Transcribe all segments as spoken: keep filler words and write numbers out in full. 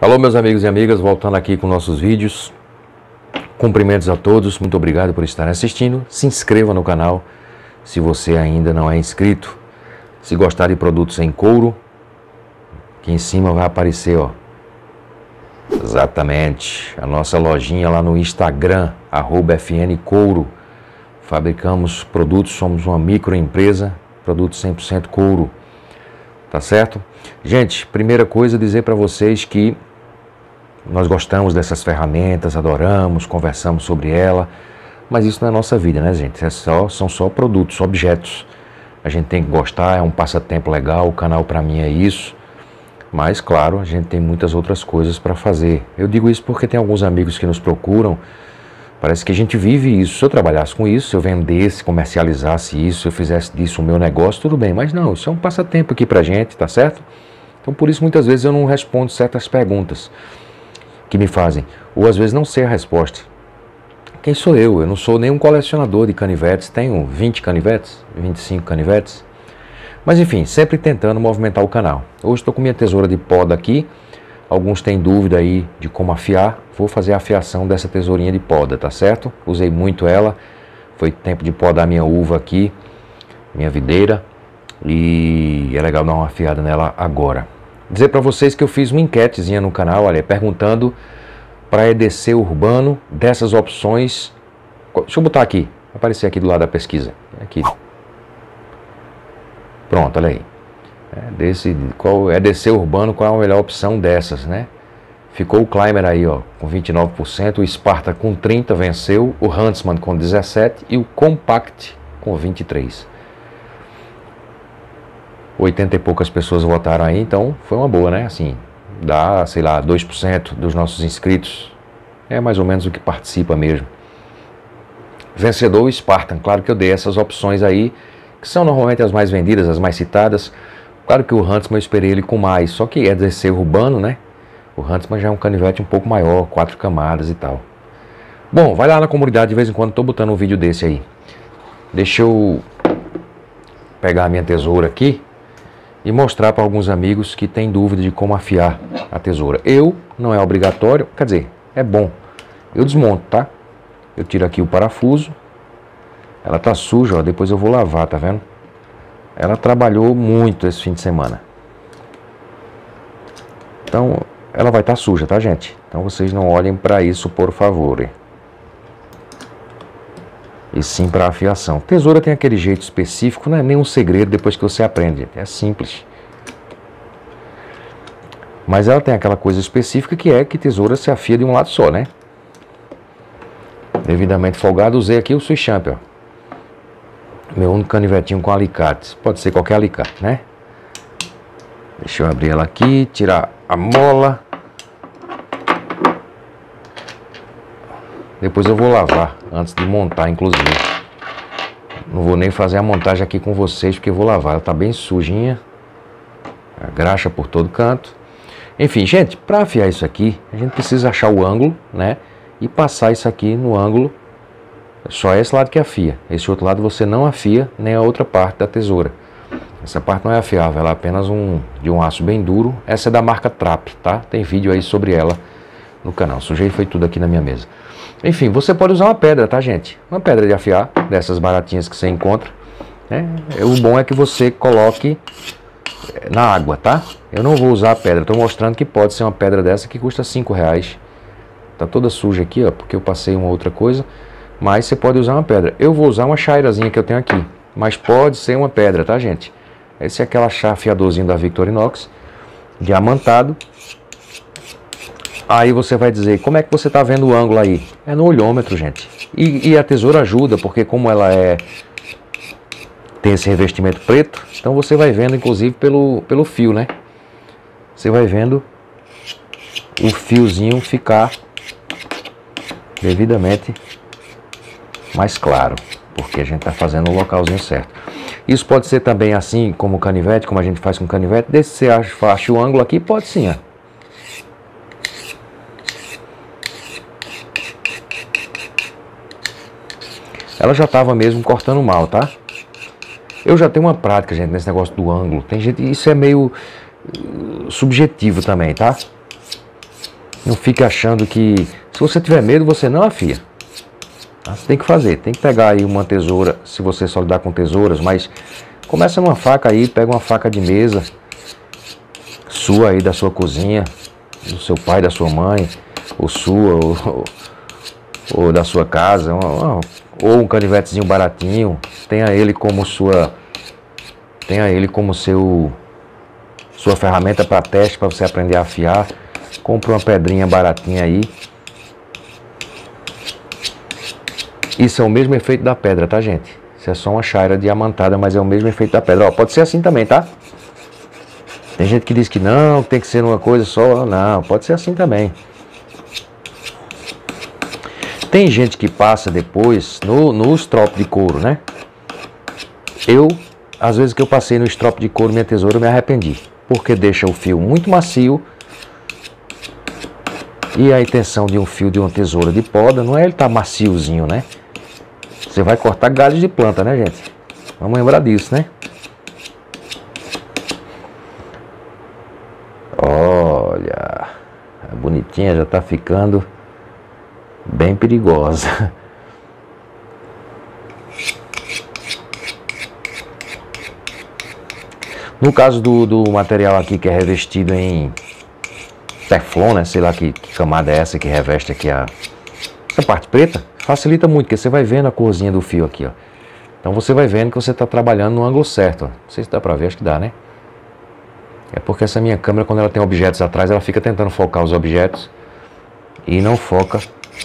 Alô, meus amigos e amigas, voltando aqui com nossos vídeos. Cumprimentos a todos, muito obrigado por estarem assistindo. Se inscreva no canal se você ainda não é inscrito. Se gostar de produtos em couro, aqui em cima vai aparecer, ó. Exatamente, a nossa lojinha lá no Instagram, arroba F N Couro. Fabricamos produtos, somos uma microempresa, produtos cem por cento couro. Tá certo? Gente, primeira coisa, dizer para vocês que nós gostamos dessas ferramentas, adoramos, conversamos sobre ela, mas isso não é nossa vida, né, gente? É só, são só produtos, objetos. A gente tem que gostar, é um passatempo legal, o canal para mim é isso. Mas, claro, a gente tem muitas outras coisas para fazer. Eu digo isso porque tem alguns amigos que nos procuram. Parece que a gente vive isso. Se eu trabalhasse com isso, se eu vendesse, comercializasse isso, se eu fizesse disso o meu negócio, tudo bem. Mas não, isso é um passatempo aqui pra gente, tá certo? Então, por isso, muitas vezes eu não respondo certas perguntas que me fazem. Ou, às vezes, não sei a resposta. Quem sou eu? Eu não sou nenhum colecionador de canivetes. Tenho vinte canivetes, vinte e cinco canivetes. Mas, enfim, sempre tentando movimentar o canal. Hoje estou com minha tesoura de poda aqui. Alguns têm dúvida aí de como afiar. Vou fazer a afiação dessa tesourinha de poda, tá certo? Usei muito ela. Foi tempo de podar minha uva aqui, minha videira. E é legal dar uma afiada nela agora. Dizer para vocês que eu fiz uma enquetezinha no canal, olha, perguntando para E D C urbano dessas opções. Deixa eu botar aqui, vai aparecer aqui do lado da pesquisa. Aqui. Pronto, olha aí. É, desse, qual é E D C urbano, qual é a melhor opção dessas, né? Ficou o Climber aí, ó, com vinte e nove por cento, o Sparta com trinta por cento venceu, o Huntsman com dezessete por cento e o Compact com vinte e três por cento. oitenta e poucas pessoas votaram aí, então foi uma boa, né? Assim, dá, sei lá, dois por cento dos nossos inscritos. É mais ou menos o que participa mesmo. Vencedor o Spartan, claro que eu dei essas opções aí, que são normalmente as mais vendidas, as mais citadas. Claro que o Huntsman eu esperei ele com mais, só que é D C urbano, né? O Huntsman já é um canivete um pouco maior, quatro camadas e tal. Bom, vai lá na comunidade, de vez em quando tô botando um vídeo desse aí. Deixa eu pegar a minha tesoura aqui e mostrar para alguns amigos que têm dúvida de como afiar a tesoura. Eu, não é obrigatório, quer dizer, é bom. Eu desmonto, tá? Eu tiro aqui o parafuso. Ela tá suja, ó, depois eu vou lavar, tá vendo? Ela trabalhou muito esse fim de semana. Então, ela vai estar suja, tá, gente? Então vocês não olhem para isso, por favor. E sim para afiação. Tesoura tem aquele jeito específico, não é nenhum segredo depois que você aprende, gente. É simples. Mas ela tem aquela coisa específica que é que tesoura se afia de um lado só, né? Devidamente folgado, usei aqui o Swiss Champion. Meu único canivetinho com alicate. Pode ser qualquer alicate, né? Deixa eu abrir ela aqui, tirar a mola. Depois eu vou lavar, antes de montar, inclusive. Não vou nem fazer a montagem aqui com vocês, porque eu vou lavar. Ela tá bem sujinha. A graxa por todo canto. Enfim, gente, para afiar isso aqui, a gente precisa achar o ângulo, né? E passar isso aqui no ângulo. Só esse lado que afia. Esse outro lado você não afia, nem a outra parte da tesoura. Essa parte não é afiável, ela é apenas um, de um aço bem duro. Essa é da marca Trap, tá? Tem vídeo aí sobre ela no canal. Sujei foi tudo aqui na minha mesa. Enfim, você pode usar uma pedra, tá, gente? Uma pedra de afiar, dessas baratinhas que você encontra, né? O bom é que você coloque na água, tá? Eu não vou usar a pedra, estou mostrando que pode ser uma pedra dessa que custa cinco reais. Tá toda suja aqui, ó, porque eu passei uma outra coisa. Mas você pode usar uma pedra. Eu vou usar uma chairazinha que eu tenho aqui. Mas pode ser uma pedra, tá, gente? Esse é aquela chá afiadorzinho da Victorinox, diamantado. Aí você vai dizer, como é que você tá vendo o ângulo aí? É no olhômetro, gente. E, e a tesoura ajuda, porque como ela é tem esse revestimento preto, então você vai vendo, inclusive, pelo, pelo fio, né? Você vai vendo o fiozinho ficar devidamente mais claro, porque a gente está fazendo o localzinho certo. Isso pode ser também assim como o canivete, como a gente faz com o canivete. Desde que você acha, acha o ângulo aqui, pode sim, ó. Ela já estava mesmo cortando mal, tá? Eu já tenho uma prática, gente, nesse negócio do ângulo. Tem gente, isso é meio uh, subjetivo também, tá? Não fique achando que... Se você tiver medo, você não afia. Você tem que fazer. Tem que pegar aí uma tesoura, se você só lidar com tesouras, mas começa numa faca aí, pega uma faca de mesa, sua aí da sua cozinha, do seu pai, da sua mãe, ou sua, ou, ou da sua casa, ou, ou um canivetezinho baratinho, tenha ele como sua... Tenha ele como seu... Sua ferramenta para teste, para você aprender a afiar. Compre uma pedrinha baratinha aí. Isso é o mesmo efeito da pedra, tá, gente? Isso é só uma chaira diamantada, mas é o mesmo efeito da pedra. Ó, pode ser assim também, tá? Tem gente que diz que não, que tem que ser uma coisa só. Não, pode ser assim também. Tem gente que passa depois no, no strop de couro, né? Eu, às vezes que eu passei no strop de couro minha tesoura, eu me arrependi. Porque deixa o fio muito macio. E a intenção de um fio de uma tesoura de poda não é ele estar maciozinho, né? Você vai cortar galhos de planta, né, gente? Vamos lembrar disso, né? Olha, a bonitinha já tá ficando bem perigosa. No caso do, do material aqui que é revestido em Teflon, né? Sei lá que, que camada é essa que reveste aqui a essa parte preta, facilita muito, porque você vai vendo a corzinha do fio aqui, ó. Então você vai vendo que você está trabalhando no ângulo certo, ó. Não sei se dá pra ver, acho que dá, né? É porque essa minha câmera, quando ela tem objetos atrás, ela fica tentando focar os objetos e não foca.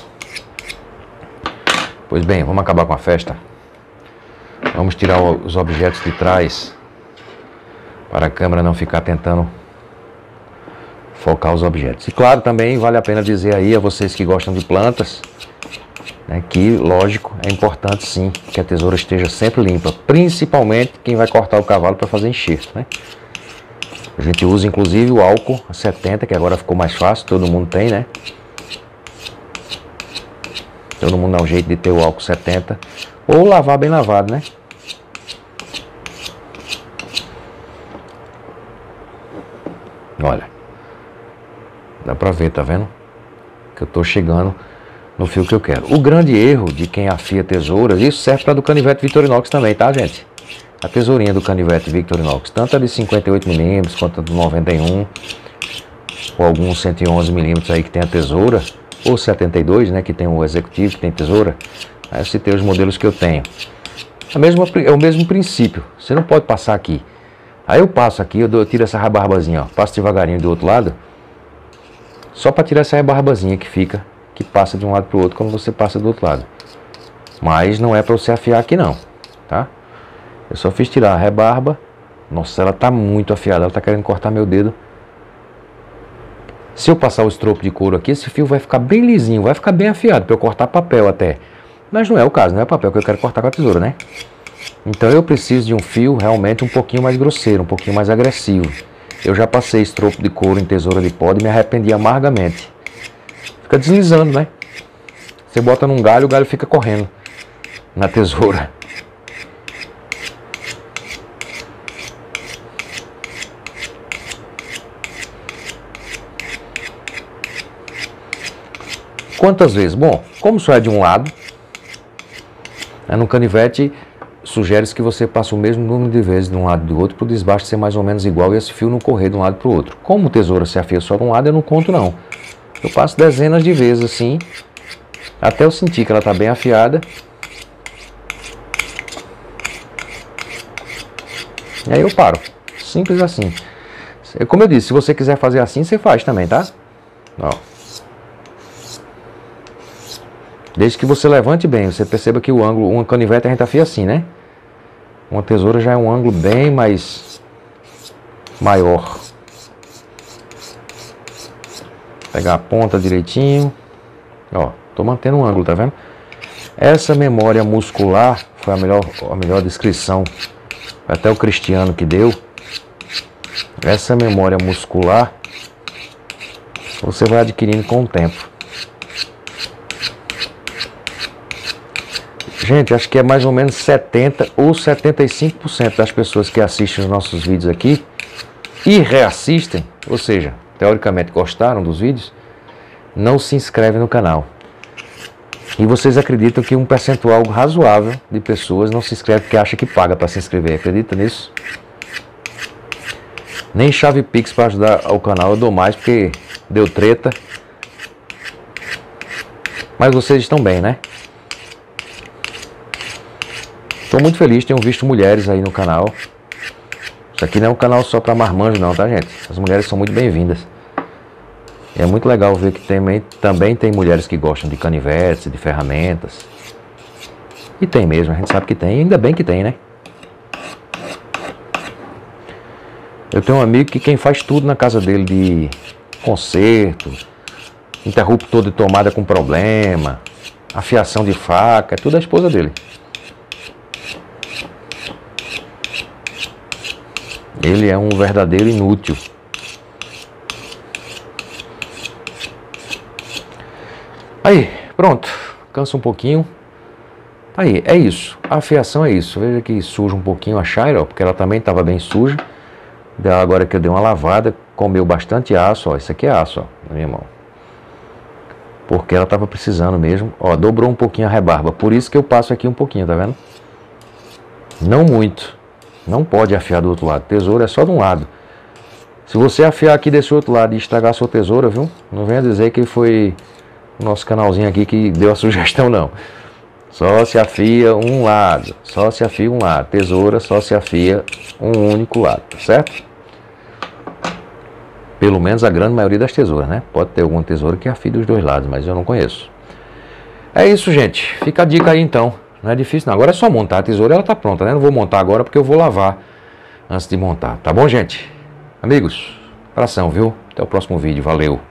Pois bem, vamos acabar com a festa. Vamos tirar os objetos de trás para a câmera não ficar tentando focar os objetos. E claro, também vale a pena dizer aí a vocês que gostam de plantas, né, que, lógico, é importante sim que a tesoura esteja sempre limpa, principalmente quem vai cortar o cavalo para fazer enxerto, né? A gente usa inclusive o álcool setenta, que agora ficou mais fácil, todo mundo tem, né? Todo mundo dá um jeito de ter o álcool setenta, ou lavar bem lavado, né? Olha, dá pra ver, tá vendo? Que eu tô chegando no fio que eu quero. O grande erro de quem afia tesouras, isso serve para do canivete Victorinox também, tá, gente? A tesourinha do canivete Victorinox, tanto a de cinquenta e oito milímetros quanto a do noventa e um, ou alguns cento e onze milímetros aí que tem a tesoura, ou setenta e dois, né, que tem o executivo, que tem tesoura. Aí eu citei os modelos que eu tenho. A mesma, é o mesmo princípio, você não pode passar aqui. Aí eu passo aqui, eu, dou, eu tiro essa rebarbazinha, ó, passo devagarinho do outro lado, só para tirar essa rebarbazinha que fica, que passa de um lado para o outro quando você passa do outro lado. Mas não é para você afiar aqui não, tá? Eu só fiz tirar a rebarba. Nossa, ela tá muito afiada, ela tá querendo cortar meu dedo. Se eu passar o estropo de couro aqui, esse fio vai ficar bem lisinho, vai ficar bem afiado para eu cortar papel até. Mas não é o caso, não é papel que eu quero cortar com a tesoura, né? Então eu preciso de um fio realmente um pouquinho mais grosseiro, um pouquinho mais agressivo. Eu já passei estropo de couro em tesoura de poda e me arrependi amargamente. Fica deslizando, né? Você bota num galho, o galho fica correndo na tesoura. Quantas vezes? Bom, como só é de um lado, né, no canivete sugere-se que você passe o mesmo número de vezes de um lado e do outro para o desbaste ser mais ou menos igual e esse fio não correr de um lado para o outro. Como tesoura se afia só de um lado, eu não conto não. Eu passo dezenas de vezes assim, até eu sentir que ela está bem afiada. E aí eu paro. Simples assim. Como eu disse, se você quiser fazer assim, você faz também, tá? Ó. Desde que você levante bem, você perceba que o ângulo, uma canivete a gente afia assim, né? Uma tesoura já é um ângulo bem mais maior. Pegar a ponta direitinho. Ó, tô mantendo o ângulo, tá vendo? Essa memória muscular foi a melhor, a melhor descrição, até o Cristiano que deu. Essa memória muscular você vai adquirindo com o tempo. Gente, acho que é mais ou menos setenta ou setenta e cinco por cento das pessoas que assistem os nossos vídeos aqui e reassistem, ou seja, teoricamente gostaram dos vídeos, não se inscreve no canal. E vocês acreditam que um percentual razoável de pessoas não se inscreve porque acha que paga para se inscrever. Acredita nisso? Nem chave Pix para ajudar o canal eu dou mais porque deu treta. Mas vocês estão bem, né? Estou muito feliz, tenho visto mulheres aí no canal. Isso aqui não é um canal só para marmanjo não, tá, gente? As mulheres são muito bem-vindas. É muito legal ver que tem, também tem mulheres que gostam de canivetes, de ferramentas. E tem mesmo, a gente sabe que tem, ainda bem que tem, né? Eu tenho um amigo que quem faz tudo na casa dele de conserto, interruptor de tomada com problema, afiação de faca, é tudo a esposa dele. Ele é um verdadeiro inútil. Aí, pronto. Cansa um pouquinho. Aí, é isso. A afiação é isso. Veja que suja um pouquinho a Shire, ó, porque ela também estava bem suja. Agora que eu dei uma lavada, comeu bastante aço, ó. Isso aqui é aço, ó, meu irmão. Porque ela estava precisando mesmo. Ó, dobrou um pouquinho a rebarba. Por isso que eu passo aqui um pouquinho, tá vendo? Não muito. Não pode afiar do outro lado. Tesoura é só de um lado. Se você afiar aqui desse outro lado e estragar a sua tesoura, viu? Não venha dizer que foi o nosso canalzinho aqui que deu a sugestão, não. Só se afia um lado. Só se afia um lado. Tesoura só se afia um único lado, tá certo? Pelo menos a grande maioria das tesouras, né? Pode ter alguma tesoura que afie dos dois lados, mas eu não conheço. É isso, gente. Fica a dica aí, então. Não é difícil, não. Agora é só montar a tesoura, ela tá pronta, né? Não vou montar agora porque eu vou lavar antes de montar. Tá bom, gente? Amigos, abração, viu? Até o próximo vídeo. Valeu!